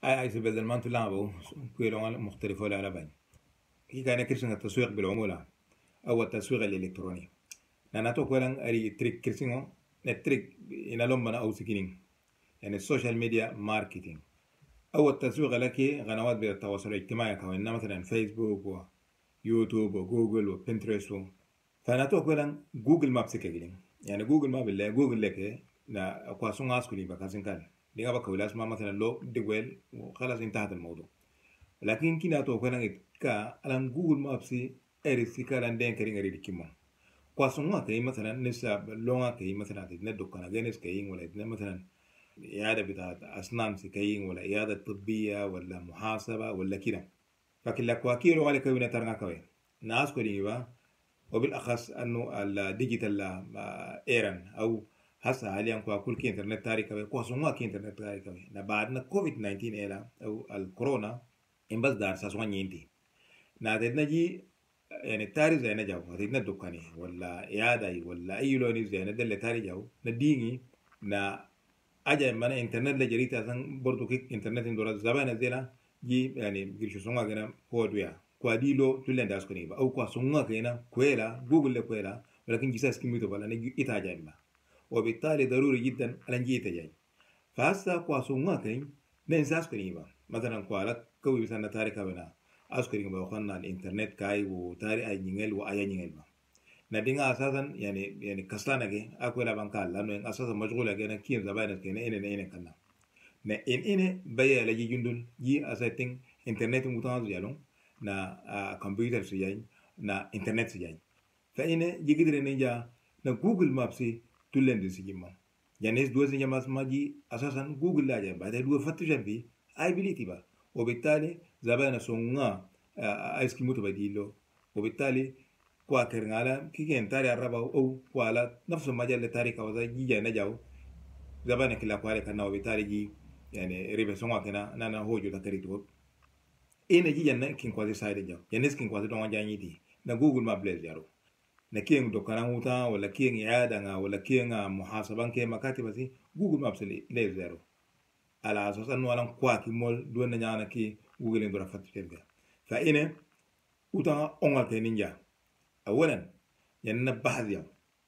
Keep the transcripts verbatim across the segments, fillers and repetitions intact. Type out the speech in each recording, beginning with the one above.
أي سبب المان تلعبوا كيلو مختلف ولا على بين هي كان كرسين التسويق بالعمولة أو التسويق الإلكتروني أنا توقع أن أري تريك كرسينه نتريك إن لما أو سكينين يعني السوشيال ميديا ماركتينج أو التسويق لك قنوات بالتواصل الاجتماعي كمان مثلا فيسبوك ويوتيوب وجوجل وبنترست فأنا توقع أن جوجل مابس كجلين يعني جوجل ماب اللي جوجل لك نا أقواسون عسكري بكاسين كان دي أبغى كويلاس ما مثلا لو ديويل وخلاص انتهت الموضوع لكن كنا توقع أن كا على جوجل مابس أرسي كلام دين كريم أريد كمان قاسون كي مثلا نسب لونها كي مثلا تندو كنا جنس كي ولا تند مثلا إعادة بتاعت أسنان سكين ولا إعادة طبية ولا محاسبة ولا كده فكل كواكير ولا كوينة ترنا كوي ناس كوريبا وبالأخص أنه الديجيتال إيران أو هسه حاليا كل كي إنترنت تاريخ كوي قاسون كي إنترنت تاريخ كوي نبعدنا كوفيد تسعة عشر إيرا أو الكورونا إن بس دار ساسوان ينتي نادنا جي يعني تاريخ زي نجاو هتدنا دكاني ولا إعادة ولا أي لوني زي ندل تاريخ جاو نديني نا أجا منا إنترنت لجريت أصلاً برضو كيك إنترنت إندورا زبانة زيلا جي يعني بيرشوا سونغا كنا كودويا كواديلو تولين داس كنيبا أو كوا سونغا كنا كويلا جوجل لكويلا ولكن جيساس كميتو بلا نجي إتاجا إما وبالتالي ضروري جدا أن نجي إتاجا فهسا كوا سونغا كين ننساس كنيبا مثلاً كوالا كوي بسنا تاريخا بنا أسكرين بوخنا الإنترنت كاي وتاريخ أي نيل وأي نيل ما ندينا أساساً يعني يعني كسلنا كي أقول لبنكال لأنه أساساً مشغولة كنا كيم زبائن كنا إنه إنه كنا نا إن إنه بيا لجي جندول جي أساساً إنترنت متواضع جالون نا كمبيوتر سجاين نا إنترنت سجاين فإنه يقدر نيجا نا جوجل مابسي تولين دسيجما يعني دو سجما ما جي أساساً جوجل لا جنب بعد دو فتشن في أي بليتي با وبالتالي زبائن سونغا أيس كيموتو بديلو وبالتالي kwa kerngala kiken tari araba au kwala nafsu majal tari ka waza jija na jaw zabana kila kwale kana wa tari ji yani ribe songa kana nana hojo ta kari to ina jija na kin kwazi side jaw yanes kin kwazi don janyi di na google map blaze yaro na kin do kana muta wala kin iada nga wala kin muhasaban ke makati basi google maps le zero ala asasan no alan kwa ki mol do na nyana ki google ndo rafat tenga fa ina uta onga ke ninja أولاً يننا بحث يوم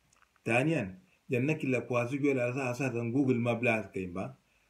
ثانياً يننا كلا كواسي جوال أساساً جوجل مابلاس كيمبا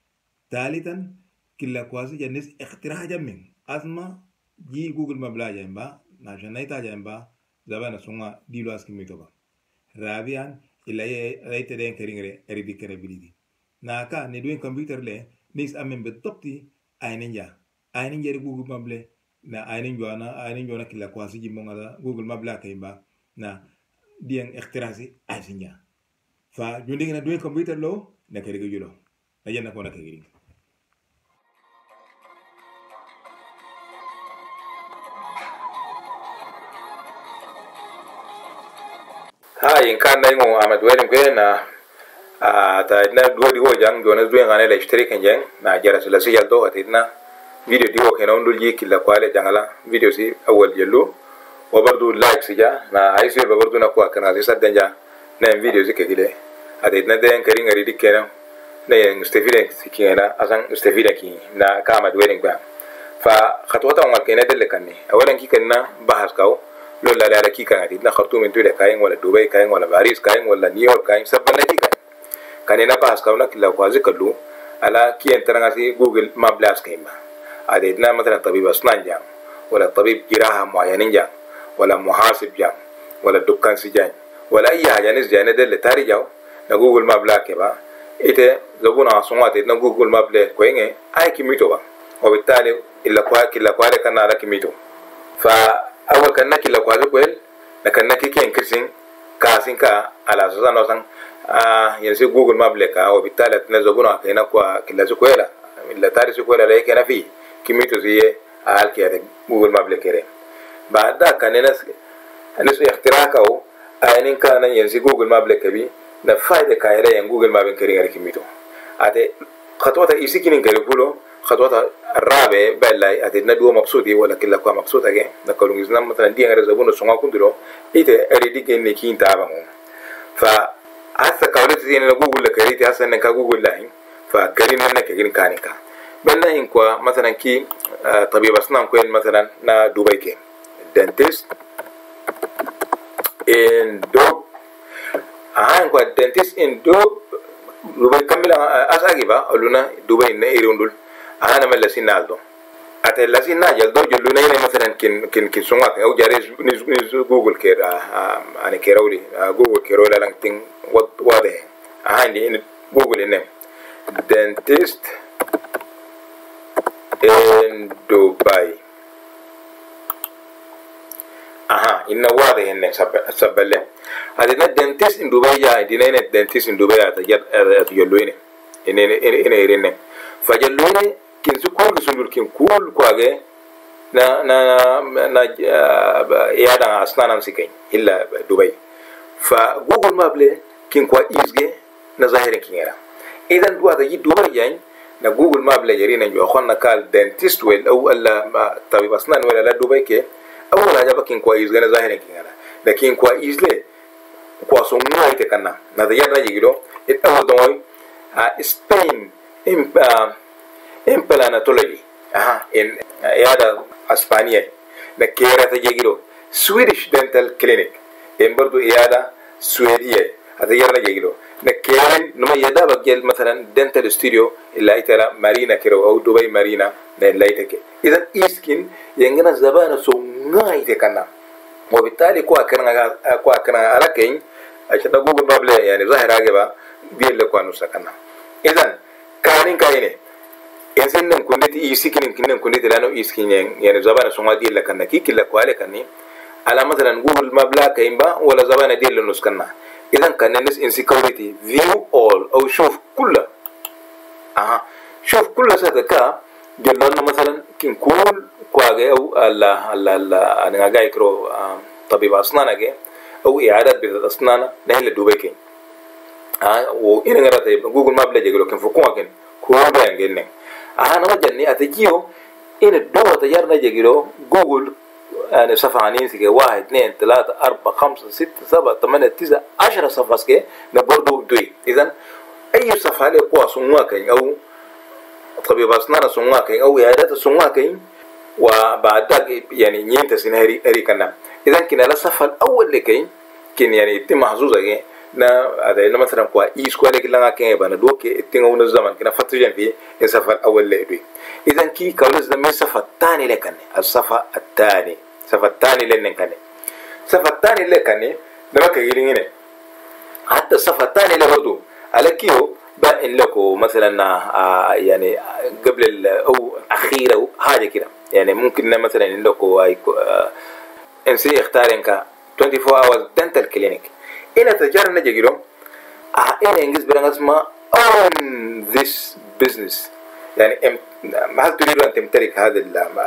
ثالثاً كلا كواسي ينس اختراع جمين أسمع جي جوجل مابلاس جنبا ناشان نايتا جنبا زبانا سونغا ديلو أسكي ميتوبا رابعاً إلا يأيت دين كرينغري أريدي كريبيليدي ناكا ندوين كمبيوتر لي نيس أمين بالضبطي أينين جا أينين جاري جوجل مابلاس na ainin joana ainin joana kila kwasi jimonga google mabla kaimba na dieng ikhtirasi asinya fa jundi na doing computer lo na kere julo na yana ko na kere ha in kan na ngo amad weelingkwe na ta na godi ho jang jona doing ngane la ishtari kenjeng na jara sila siyal do atina video di woke na undul yiki la kwale jangala video si awal yello wa bardu like sija na ay sur bardu na kwa kana sa danja na video si kegile ade na den kari ngari dikena na yang stefide sikena asan stefide ki na kama dwelling ba fa khatwata ngal kene delle kanni awalan ki kanna bahas kaw lo la la ki kan ade na khartoum into de kayen wala dubai kayen wala paris kayen wala new york kayen sabban ki kan kanina bahas kaw na kila kwazi kallu ala ki entranga si google mablas kayma عددنا مثلا طبيب أسنان جان ولا طبيب جراحة معينين جان ولا محاسب جان ولا دكان سجان ولا أي حاجة نسجان ده اللي تاري جاو نجوجل ماب لا كبا إيه زبونا عصمات إيه نجوجل ماب لا كوينه أي كميتو با وبالتالي إلا كوا كلا كوا ده كنا على كميتو فأول كنا كلا كوا ده كويل لكن نكى كين كرسين كاسين كا على أساس أنه سان آه ينسي جوجل ماب لا كا وبالتالي تنزبونا كنا كوا كلا زكويلا إلا تاري زكويلا لا يكنا فيه كميتو زي آل كده جوجل مابل كده بعد ده كان الناس الناس اختراعه أينن كان ينسي جوجل مابل كبي نفايدة كايرة ين جوجل مابل كريه على كميتو هذا خطوات إيسكين كريبولو خطوات الرابع بلا هذا ندوه مبسوطي ولا كلا كوا مبسوطة كده نقولون إذا مثلا دي غير زبون السماء كندلو إيه أريدي كن كين تابعهم فهذا كولت زين جوجل كريه هذا نك جوجل لاين فكرينا نك كين كانيكا بلنا إنكوا مثلا كي طبيب أسنان كوين مثلا نا دبي كي dentist in Dub أهان كوا dentist in Dub دبي كمل أساقبا أولونا دبي نيرون أهان ملا سينالدو أتى لازم ناجل دو جلونا هنا مثلا كن كن كن سمعك أو جاريز نيز نيز جوجل كير أنا كيرولي جوجل كيرولا لانتين وات واده أهاني إن جوجل إنه dentist in Dubai aha إنه واده إنه سب سبله هذا dentist in Dubai يا دينا إنه dentist in Dubai أتجر أتجلوينه إنه إنه إنه فجلوينه كنسو كون كسولول كن كول كواجه نا نا نا يادا أسنان سكين إلا دبي فجوجل مابله كن كوا إيزجه نظاهرين كينيرا إذا دوا تجي دبي يعني نا جوجل مابله يرينا جو أخونا كال dentist ويل أو ألا طبيب أسنان ولا لا دبي كه أول حاجة بكين كوا إيزجه نظاهرين كينيرا لكن كوا إيزله كوا سمناه يتكلم نظاهر نجيله الأول دوي سبين إم implantology aha in yada Espanya na kera ta jegilo Swedish dental clinic in برضو yada سويدية هذا يرنا جيلو نكيرن نما يدا بقيل مثلا dental studio اللي ترى مارينا كيرو أو دبي مارينا اللي تك إذا إسكين ينجنا زبانة سونغاي تكنا وبالتالي كوا كنا كوا كنا على كين عشان نقول بابل يعني ظاهر عجبا بيل لكوا نسكنا إذا كارين كاينه إنسان نكونت إيسكين كنا نكونت لانه إسكين يعني زبانة سونغاي دي لكنا كي كلا كوا لكني على مثلا نقول مبلغ كيمبا ولا زبانة دي لنسكنا إذا كان الناس insecurity view all أو شوف كله آه شوف كله ساتكا جلنا مثلا كن كل كواجه أو الله الله الله أنا جاي كرو طبيب أسنان أجي أو إعادة بدء أسنان نهل دبي كين آه وإن غيرت جوجل ما بلاجي يقولوا كن فكوا كن كوا بيان جنة آه أنا ما جنني أتجيو إن الدوا تجارنا يقولوا جوجل أنا صفحانين سكة واحد اثنين ثلاثة أربعة خمسة ستة سبعة ثمانية تسعة عشرة صفحة سكة نبردو دوي إذن أي صفحة له قوة سمواكين أو طبيب أسنان سمواكين أو إعادات سمواكين وبعد يعني ينتسين هري هري كنا إذن كنا الصفحة الأول لكين كن يعني يتم محظوظة كين نا هذا إنه مثلا قوة إيش قوة لكن لنا كين يبان دوك يتم الزمن كنا فترة فيه الصفحة الأول لدوي إذن كي كولز ده من الصفحة الثانية لكني الصفحة الثانية الصفحة الثانية لنا كني الصفحة الثانية لكني نما كيرين هنا حتى الصفحة الثانية لبردو على كيو بقى لكو مثلا آه يعني قبل أو أخيرة حاجة كده يعني ممكن مثلا لكو أي آه إنسي اختارينك twenty-four hours dental clinic إلى تجارة نجيلهم آه إلى إنجليز برناسما own this business يعني هل تريد أن تمتلك هذا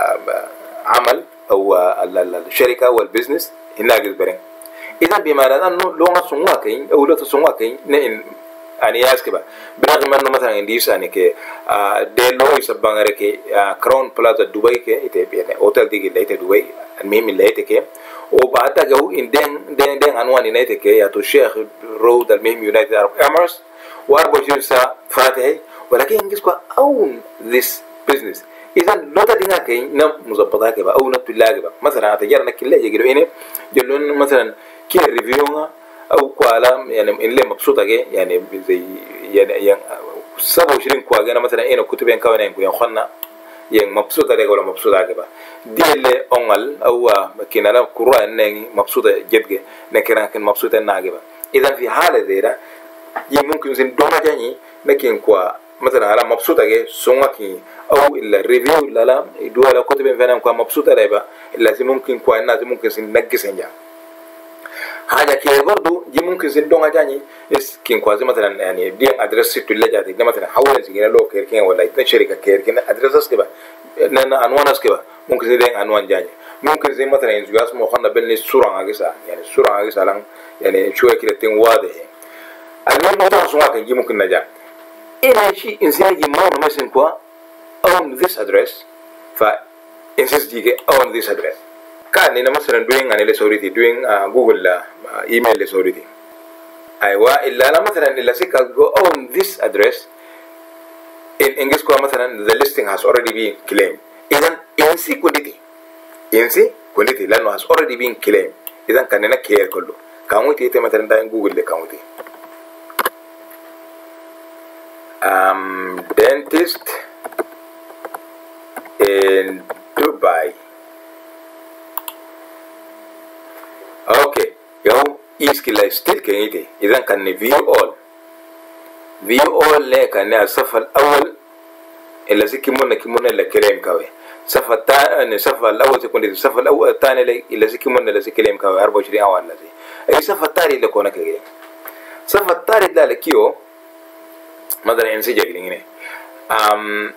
العمل أو الشركة أو البزنس هناك البرين إذا بمعنى أنه لو نصنعوا كين أو لو تصنعوا كين نين يعني ياسكبا برغم أنه مثلا إنديس يعني كي دلو يسبان غيرك كراون بلازا دبي كي إتى يعني أوتيل دي اللي إتى دبي المهم اللي إتى كي وبعدها جو إن دين دين دين عنوان اللي إتى كي ياتو الشيخ رود المهم يونايتد عرب إمارس وأربعة وعشرين ساعة فاتحة ولكن إنجليز كوا own this business إذا لو تدينا كي نم مزبطها كبا أو نبتلا كبا مثلا أتجارنا كله يجلو إنه جلون مثلا كي ريفيونا أو كوالا يعني إن ليه مبسوطة كي يعني زي يعني يعني سبعة وعشرين كوا أنا مثلا إنه كتبين كوانا إنكو يخلنا يعني مبسوطة كي ولا مبسوطة كبا دي اللي أنقل أو كنا لا كرة إنه مبسوطة جد نكرنا كن مبسوطة ناقبا إذا في حالة ذي يمكن زين دوما جاني لكن كوا مثلا على مبسوطة كي سونغاكي أو الريفيو لا لا يدوا على كتب فينا كوا مبسوطة ريبا لازم ممكن كوا الناس ممكن سن نجس إنجا حاجة كي برضو جي ممكن سن دوما جاني إس كين كوا زي مثلا يعني دين أدرس تولي جاتي ده مثلا حاول سكينا لو كيركين ولا يتن شركة كيركين أدرسس كبا نانا عنوانس كبا ممكن زي دين عنوان جاني ممكن زي مثلا إنجاز مخنا بيني سورة عجسة يعني سورة عجسة لان يعني شوية كده تين واضح المهم هذا سونغاكي جي ممكن نجا إلى شيء إنسان يجي ما هو مثلا كوا on this address فا إنسان يجي on this address كان إنه مثلا doing أنا لسوريتي doing جوجل إيميل لسوريتي أيوة إلا أنا مثلا إلا سيكا go on this address in English kwa مثلا the listing has already been claimed. إذن إنسي كوديتي إنسي كوديتي لأنه has already been claimed. إذن كاننا كير كله. كاموتي تي مثلا دا جوجل لي كاموتي. Um, dentist in Dubai. Okay, yo iskila still كنيتي. إذن كان view all. view all له كان الصف الأول اللي زي كمونا كمونا اللي كلام كوي. الصف الثاني الصف الأول تكون الصف الأول الثاني اللي زي كمونا اللي زي كلام كوي أربعة وعشرين أول اللي زي. أي الصف الثاني اللي كونا كذي. الصف الثالث ده لكيو مثلا إنسي جاكلينه. Um,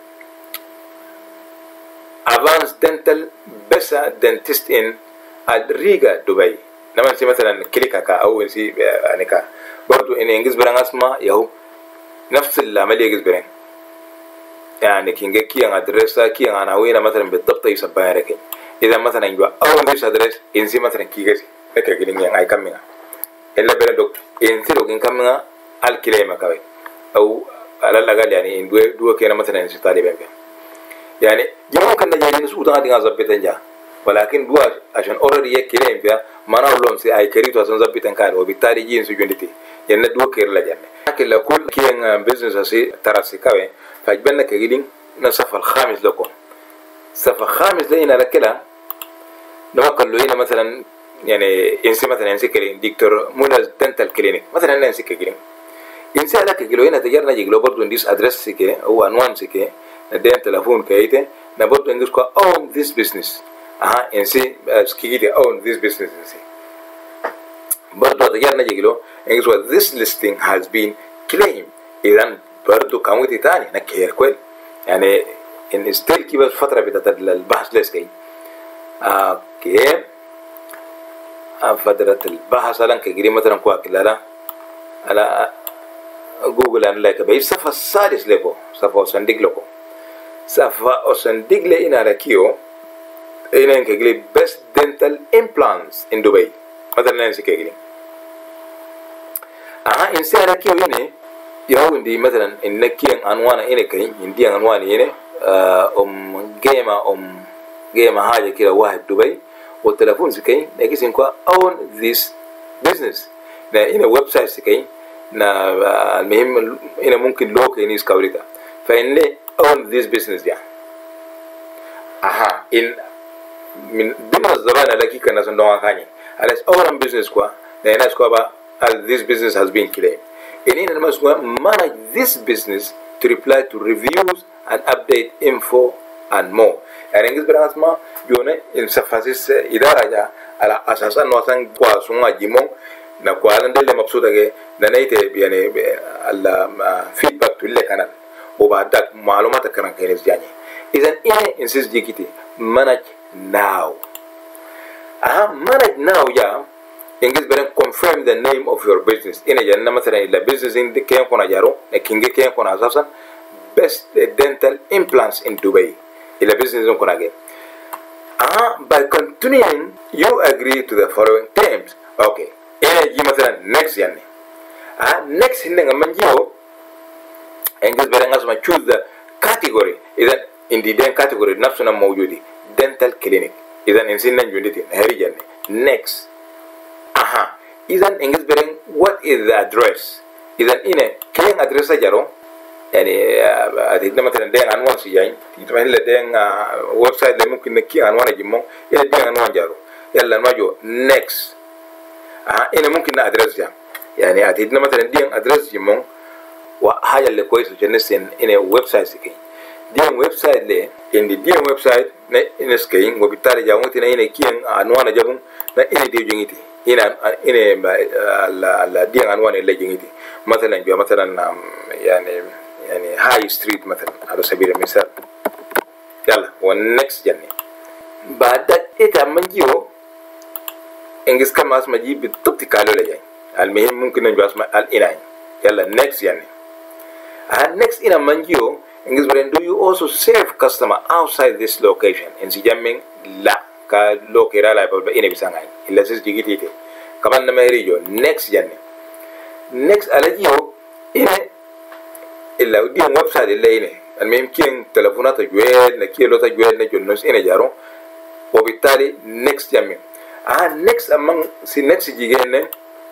advanced dental بس dentist in الريغا دبي. لما نسي مثلا كليكا كا أو نسي يعني كا برضو إن إنجليز برا اسمه يهو نفس العملية إنجليز برا. يعني كينجا كيان أدرسا كيان أنا وين مثلا بالضبط يسببها لكن إذا مثلا يبقى أول بيش أدرس إنسي مثلا كيجاسي لكن كينجا يعني كمينا إلا برا دكتور إنسي لو كين كمينا الكلام كاوي أو على الأقل يعني إن دو دو كينا مثلا إنسي طالبين يعني يوم كنا جايين نسوق تاني عن زبطين جا ولكن دو عشان already يكلام فيها ما نقولون سي أي كريتو عشان زبطين كان وبالتالي جين سجندتي يعني دو كير لجنة لكن لو كل كين بيزنس أسي تراسي كاوي فاجبنا كجيلين نصف الخامس لكم الصف الخامس لينا لكلا نوكل له هنا مثلا يعني إنسي مثلا إنسي كلين دكتور مولا دنتال كلينيك مثلا إنسي كجيلين إنسي على كجيلو هنا تجارنا جيلو برضو نديس أدرس سكة أو عنوان سكة ندين تلفون كايته نبرضو نديس كوا own this business أها إنسي سكيجي own this business إنسي برضو تجارنا جيلو إنسي كوا this listing has been claimed إذن برضو كاموتي تاني نكير كويل يعني إن ستيل كي بس فترة بتاعت البحث ليس كي اوكي فترة البحث لان كجري مثلا كواك لا على جوجل أنا لك بيجي صفحة السادس لكو صفحة صندوق لكو صفحة صندوق لإنا على كيو إنا كجري best dental implants in Dubai مثلا نسي كجري أها إنسي على كيو هنا يهو عندي مثلا إنك عنوانا إنك كين عندي عنوان هنا أم جيمة أم جيمة حاجة كده واحد دبي والتلفون سكين نجلس إنكوا own this business نا هنا ويب سايت سكين نا المهم هنا ممكن لوك ينيس كوريتا فإن لي own this business يعني أها إن من ضمن الزبائن لكي كنا سندوها كاني على own business كوا نا هنا سكوا با this business has been claimed in in must manage this business to reply to reviews and update info and more يعني إنجليز براسما يونا إن سفاسيس إدارة جا على أساس أنه أصلا قا سونga جيمون نقول أن ده مبسوطة كه ننايته يعني على feedback تقول كنال وبعدك معلومات كنال كنيس جاني إذن إيه إنسيس جيكتي manage now أها manage now يا إنجليز برين confirm the name of your business إنه جانا مثلا إلا business إن كيان كنا جارو نكينج كيان كنا أساسا best dental implants in Dubai إلا business إن كنا جي آه by continuing you agree to the following terms okay إنه جي مثلا next يعني آه next هنا من جيو إنجليز برين أسمع choose the category إذا in the den category نفسنا موجودي dental clinic إذا إنسينا جودتي نهاري جاني next aha إذن إنجليز برين what is the address إذن إنه كين address جارو يعني أتينا مثلا دين عنوان سيجين تيجي مثلا دين ويب سايت اللي ممكن نكين عنوان يجمعه إنه دين عنوان جارو يلا ما جو next aha إنه ممكن address جام يعني أتينا مثلا دين address يجمعه وحاجة اللي كويس وجنسين إنه ويب سايت سكين دين ويب سايت ليه إن دين ويب سايت إنه سكين وبالتالي جاوم تنا إنه كين عنوان جابهم إنه ديو جنيتي ina ina la la dia anwani اللي جنيتي مثلا جو مثلا يعني يعني هاي ستريت مثلا على سبيل المثال يلا والنكست جني بعد إذا منجيو إنجز كم اسمه جي بالضبط كالو لجاي المهم ممكن نجوا اسمه الإناي يلا next يعني ها next إنا منجيو إنجز برين do you also serve customer outside this location إن سجمين لا كلو كيرا لا يبغى إني بيسانعين إلا سيس جيتي كمان نما يريجو next يعني next على جيو إنه إلا ودي ويب سايت إلا إنه المهم كين تلفونات جوال نكيل لوتا جوال نجنوس إنا جارو وبالتالي next جامين آه next أمان سي next جيجين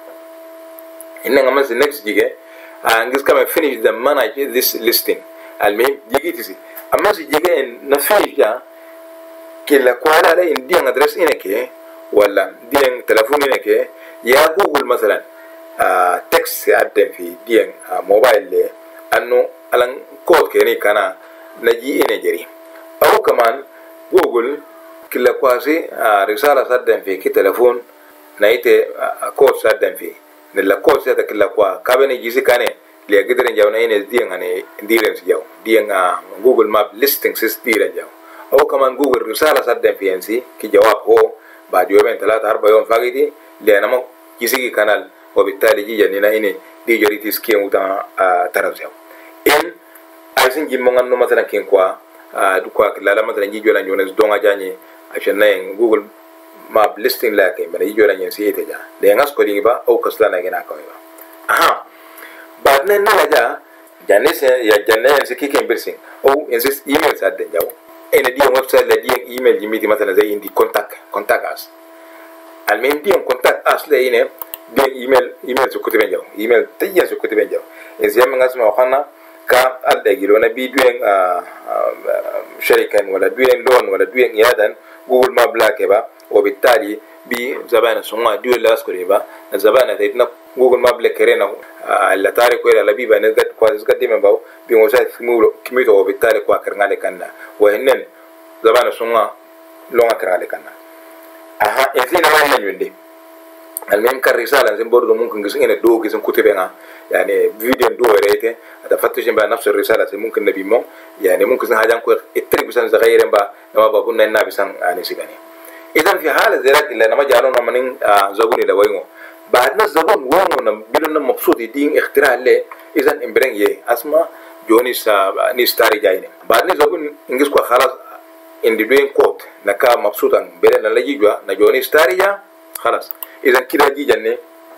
إننا أمان سي next جيجين آه نجس كمان finish the manage this listing المهم جيجي تسي أمان سي جيجين نفيش جا كلا كوالا لا إن دين أدرس إنا كي ولا دين تلفون إنا كي يا جوجل مثلا آه تكست عدم في دين آه موبايل لي أنه ألان كود كيني كنا نجي إنا جري أو كمان جوجل كلا كواسي آه رسالة صدم في كي تلفون نايته آه كود صدم في نلا كود سيدا كلا كوا كابني جيسي كاني لي قدرن جاو ناينه دين أنا ديرن سجاو دين آه جوجل ماب ليستينج سيس ديرن جاو أو كمان جوجل رسالة صدم في إنسي كي جواب هو بعد يومين ثلاثة أربعة يوم فاقيتي لأن ما جيسي كانال وبالتالي جي جانينا إني دي جريتي سكيم وتا آه ترازيو إن عايزين جيمون أنو مثلا كين كوا آه دكوا كلا مثلا جي جولا نيونس دونga جاني عشان ناين جوجل ماب ليستينج لاكين بنا جي جولا نيونسي إتجا لأنغاس كوديني با أو كسلا ناجينا كوي با أها بعدنا نلاجا جانيس يا جانيس كي كين بيرسين أو إنسيس إيميل سادن جاو إن دي ويب سايت لدي إيميل جميتي مثلا زي إندي كونتاك كونتاك أس المهم دي كونتاك أس لينه دي إيميل إيميل سكوتي جاو إيميل تيجي سكوتي جاو إذا من اسمه وخنا كا ألدقيلو نبي دوين شركة ولا دوين لون ولا دوين يادن جوجل ما بلاك با وبالتالي بي زبانة سماه دوين لاس كريبا زبانة تيتنا جوجل ما بلاك كرينا اللي تاريخ ولا لبي بنزقت كواس قد ما باو بموساد كميو كميته وبالتالي كوا كرنالي كنا وهنن زبانة سماه لون كرنالي كنا أها إنسان ما ينجندي المهم كالرسالة زين برضو ممكن قسنا دو قسم كتبنا يعني فيديو دو ريته هذا فتشين بقى نفس الرسالة زي ممكن نبي مو يعني ممكن زين حاجة نكو الترك بسان زغيرين بقى نما بقولنا إننا بسان يعني سيجاني إذا في حالة زيرات إلا نما جالونا منين زبوني لوينو بعدنا زبون وينو نبيلنا مبسوط يدين اختراع له إذا إمبرين يه أسمع جونيس نيستاري جايني بعدنا زبون إنجز كوا خلاص إندي دوين كوت نكا مبسوطا بيرنا نلاقي جوا نجوني ستاري جا خلاص إذا كده جي جنة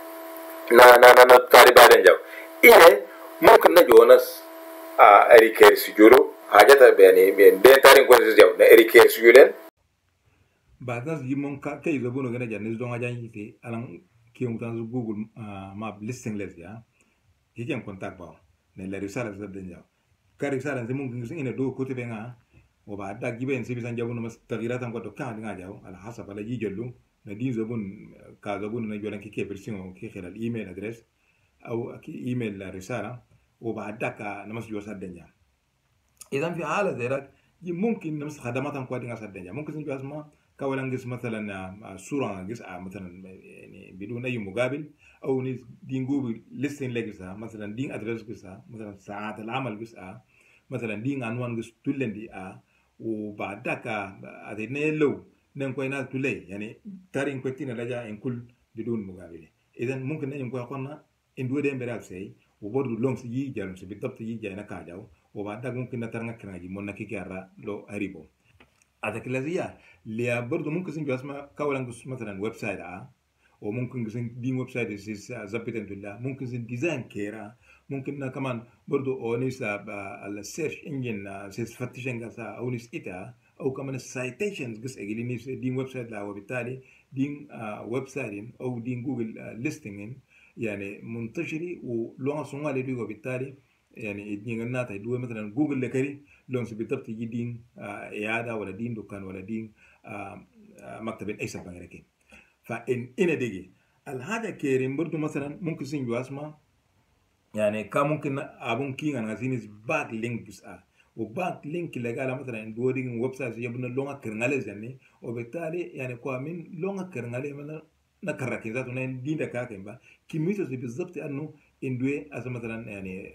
نا نا نا نا تاري بعدين جاو إيه ممكن نجونس آه أريكير سجولو حاجة بيني بين بين تارين كونس جاو نا أريكير سجولين بعدين زي ممكن كي يزبونوا كنا جنة زدونا جاني كي ألان كي ممكن جوجل آه ماب ليستينج لز جا كي كم كونتاك باو نلا رسالة زبدين جاو كرسالة زي ممكن كسين إنه دو كتير بينا وبعد ذاك جيبين سيبسان جابونا مس تغييرات هم كتو كان دينا جاو على حسب على جي جلو ندين زبون كزبون نجولا كي كي برسيمو كي خلال الإيميل أدرس أو كي إيميل رسالة وبعد ذاك نمس جوا سدنجا إذا في حالة ذلك ممكن نمس خدمات هم كوادين سدنجا ممكن نجوا اسمه كولا نجس مثلا صورة نجس مثلا يعني بدون أي مقابل أو دين جوجل ليستين لجسها مثلا دين أدرس جسها مثلا ساعات العمل جسها مثلا دين عنوان جس تولندي آ وبعد ذاك أدينا لو نكوي ناس تولي يعني تارين كوتين رجع إن كل بدون مقابل إذا ممكن نكوي قلنا إن دو دين براب سي وبرضو لون سيجي جالون سي بالضبط يجي جاينا كاجاو وبعد ذاك ممكن نترنك كناجي منا كي كارا لو هريبو هذا كلازيا اللي برضو ممكن سنجو اسمه كولا مثلا ويب سايت آ وممكن سن دين ويب سايت سيس زبطن تلا ممكن سن ديزاين كيرا ممكن كمان برضو أونيس السيرش إنجن سيس فتشين كذا أونيس إتا أو كمان السايتيشنز قص أجليني دين ويب سايت لا وبالتالي دين ويب سايت أو دين جوجل ليستينج يعني منتشري ولون صنعاء لديه وبالتالي يعني دين الناس يدوه مثلا جوجل لكري لون سبتبت يجي دين إعادة ولا دين دكان ولا دين مكتب أي سبب غيرك فإن إن دقي الهذا كريم برضو مثلا ممكن سنجوا اسمه يعني كان ممكن أبون كين أنا زينس باك لينك بس آه وباك لينك اللي قال مثلا دورين ويب سايت يبون لونها كرنالة زني وبالتالي يعني كوامين لونها كرنالة من نكرر كذا تونين دين دكاكين با كميته زي بالضبط إنه إندوه أز مثلا يعني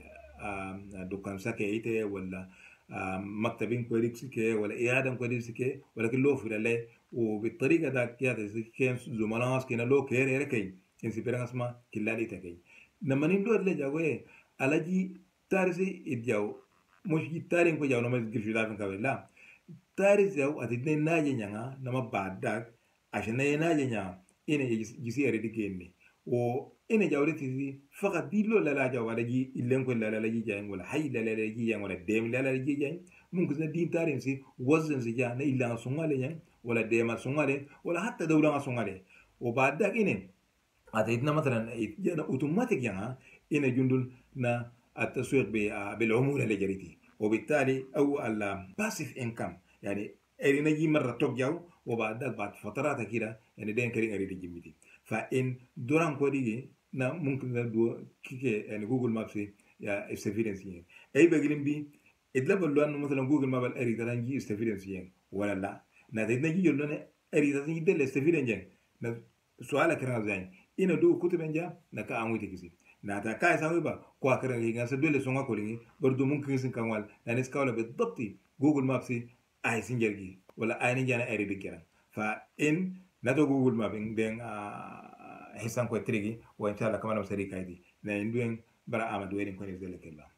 دكان سكيته ولا مكتبين كويس كه ولا إعادة كويس كه ولا كله في الله وبالطريقة ده كده كان زملاء كنا لو كير يركين إن سبيرنا اسمه كلالي تكين نما نندور لجاوه على تارسي إدياو مش تارين كو جاو نما يجيش دافن كابل لا تارس جاو أتدين ناجي نعا نما بعدك عشان ناجي نعا إنه يجي يريد كيني و ina jawreti fakat dillo la la jawala ji illen ko la la ji jang wala hay la la ji jang wala dem la la ji jang mun ko na din tarin si wazn si ja na illa sungale jang wala dem sungale wala hatta dawla sungale o baada ine ataytna مثلا جانا اوتوماتيك يعني ina جندل نا التسويق بالعموله اللي جريتي وبالتالي او الباسيف انكم يعني ارينا يجي مره توجاو وبعد بعد فترات كده يعني دين كريم اريد يجيبتي فان دوران كودي na mungkin na do kike yani google maps ya experience yin ay baglim bi idlabal lo anno مثلا google maps ari taran ji experience yin wala la na de na ji yollo ne ari taran ji del experience yin na suala kana zan ina do kutuben ja na ka an wuce kisi na ta kai sawi ba ko akran ga sa dole sun ko lingi bardo mungkin sun kanwal na ne skawla بالضبط google maps ay sinjergi wala ay ni jana ari dikiran fa in na do google mapping den hisan ko trigi wa inshallah kamar masari kaidi na induen bara amadu werin ko ne zele kella